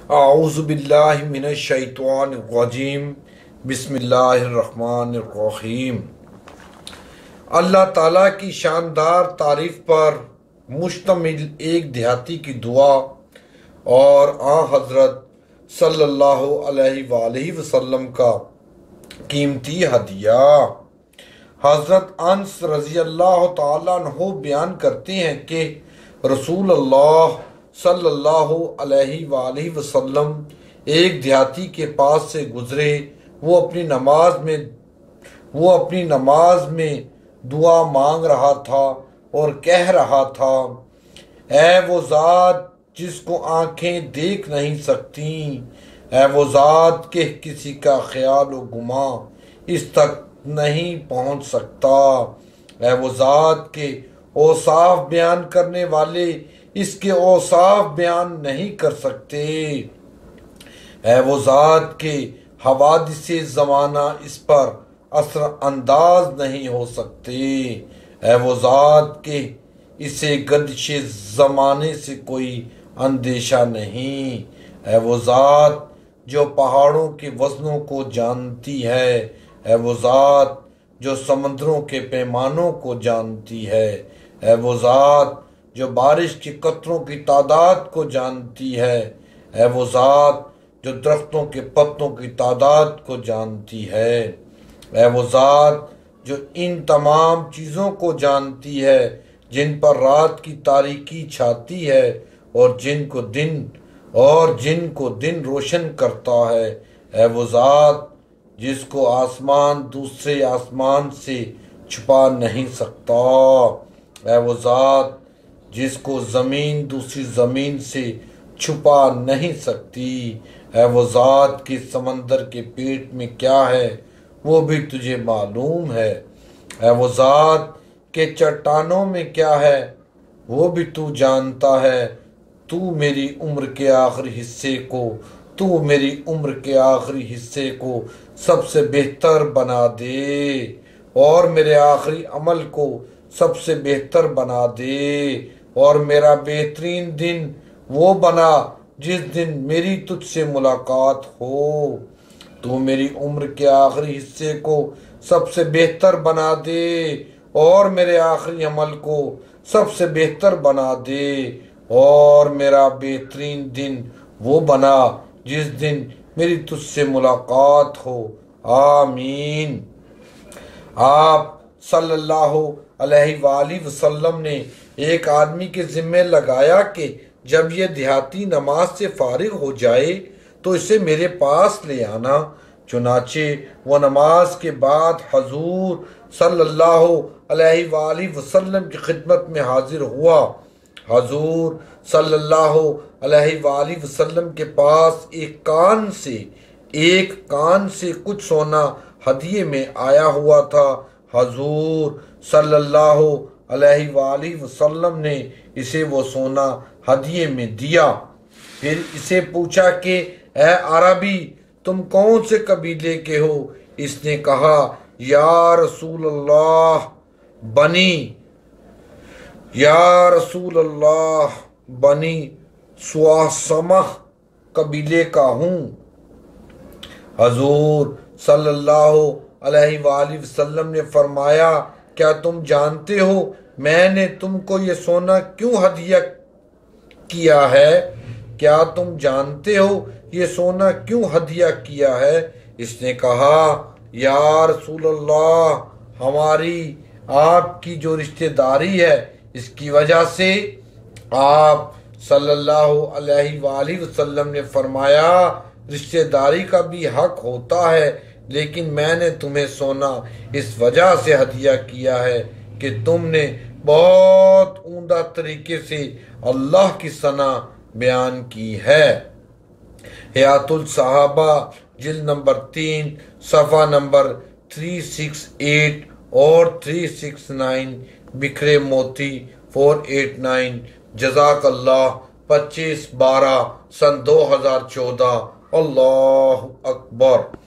اعوذ باللہ من الشیطان الرجیم بسم اللہ الرحمن الرحیم۔ اللہ تعالیٰ کی شاندار تعریف پر مشتمل ایک دیہاتی کی دعا اور آن حضرت صلی اللہ علیہ وآلہ وسلم کا قیمتی ہدیہ۔ حضرت انس رضی اللہ تعالیٰ عنہ بیان کرتے ہیں کہ رسول اللہ صلی اللہ علیہ وآلہ وسلم ایک دیہاتی کے پاس سے گزرے۔ وہ اپنی نماز میں دعا مانگ رہا تھا اور کہہ رہا تھا، اے وہ ذات جس کو آنکھیں دیکھ نہیں سکتی، اے وہ ذات کہ کسی کا خیال و گمان اس تک نہیں پہنچ سکتا، اے وہ ذات کے اوصاف بیان کرنے والے اس کے اوصاف بیان نہیں کر سکتے، اے وہ ذات کے حوادث زمانہ اس پر اثر انداز نہیں ہو سکتے، اے وہ ذات کے اسے گردش زمانے سے کوئی اندیشہ نہیں، اے وہ ذات جو پہاڑوں کے وزنوں کو جانتی ہے، اے وہ ذات جو سمندروں کے پیمانوں کو جانتی ہے، اے وہ ذات جو بارش کے قطروں کی تعداد کو جانتی ہے، اے وہ ذات جو درختوں کے پتوں کی تعداد کو جانتی ہے، اے وہ ذات جو ان تمام چیزوں کو جانتی ہے جن پر رات کی تاریکی چھاتی ہے اور جن کو دن روشن کرتا ہے، اے وہ ذات جس کو آسمان دوسرے آسمان سے چھپا نہیں سکتا، اے وہ ذات جس کو زمین دوسری زمین سے چھپا نہیں سکتی، اے وہ ذات کے سمندر کے پیٹ میں کیا ہے وہ بھی تجھے معلوم ہے، اے وہ ذات کے چٹانوں میں کیا ہے وہ بھی تو جانتا ہے، تو میری عمر کے آخری حصے کو سب سے بہتر بنا دے اور میرے آخری عمل کو سب سے بہتر بنا دے اور میرا بہترین دن وہ بنا جس دن میری تجھ سے ملاقات ہو، تو میری عمر کے آخری حصے کو سب سے بہتر بنا دے اور میرے آخری عمل کو سب سے بہتر بنا دے اور میرا بہترین دن وہ بنا جس دن میری تجھ سے ملاقات ہو، آمین۔ آپ صلی اللہ علیہ وآلہ وسلم نے ایک آدمی کے ذمے لگایا کہ جب یہ دیہاتی نماز سے فارغ ہو جائے تو اسے میرے پاس لے آنا، چنانچہ وہ نماز کے بعد حضور صلی اللہ علیہ وآلہ وسلم کی خدمت میں حاضر ہوا۔ حضور صلی اللہ علیہ وآلہ وسلم کے پاس ایک کان سے کچھ سونا ہدیے میں آیا ہوا تھا۔ حضور صلی اللہ علیہ وآلہ وسلم نے اسے وہ سونا ہدیے میں دیا، پھر اسے پوچھا کہ اے عربی تم کون سے قبیلے کے ہو؟ اس نے کہا، یا رسول اللہ بنی سواسمہ قبیلے کا ہوں۔ حضور صلی اللہ علیہ وآلہ وسلم نے فرمایا، کیا تم جانتے ہو میں نے تم کو یہ سونا کیوں ہدیہ کیا ہے؟ کیا تم جانتے ہو یہ سونا کیوں ہدیہ کیا ہے؟ اس نے کہا، یا رسول اللہ ہماری آپ کی جو رشتہ داری ہے اس کی وجہ سے۔ آپ صلی اللہ علیہ وآلہ وسلم نے فرمایا، رشتہ داری کا بھی حق ہوتا ہے، لیکن میں نے تمہیں سونا اس وجہ سے ہدیہ کیا ہے کہ تم نے بہت عمدہ طریقے سے اللہ کی ثنا بیان کی ہے۔ حیات الصحابہ جلد نمبر 3 صفحہ نمبر 368 اور 369، بکھرے موتی 489۔ جزاک اللہ۔ 25/12/2014۔ اللہ اکبر۔